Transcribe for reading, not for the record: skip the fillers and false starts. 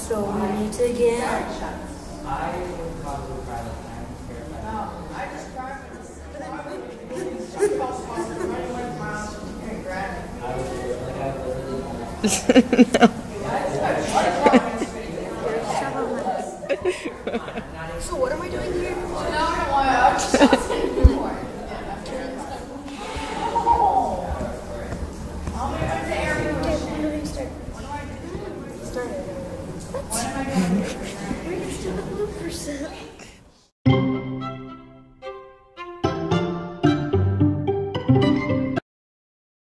So we need to get. I would probably cry like So what am I doing here? Start it. What? We're still at 1%.